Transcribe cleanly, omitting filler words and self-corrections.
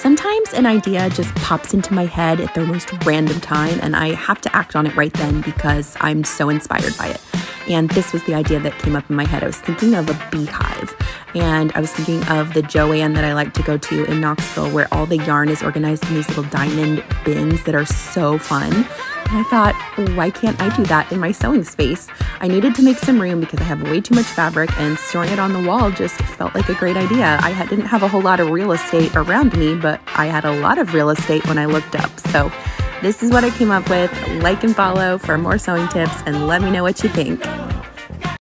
Sometimes an idea just pops into my head at the most random time, and I have to act on it right then because I'm so inspired by it. And this was the idea that came up in my head. I was thinking of a beehive, and I was thinking of the Joann that I like to go to in Knoxville, where all the yarn is organized in these little diamond bins that are so fun. And I thought, why can't I do that in my sewing space? I needed to make some room because I have way too much fabric, and storing it on the wall just felt like a great idea. I didn't have a whole lot of real estate around me, but I had a lot of real estate when I looked up. So this is what I came up with. Like and follow for more sewing tips, and let me know what you think.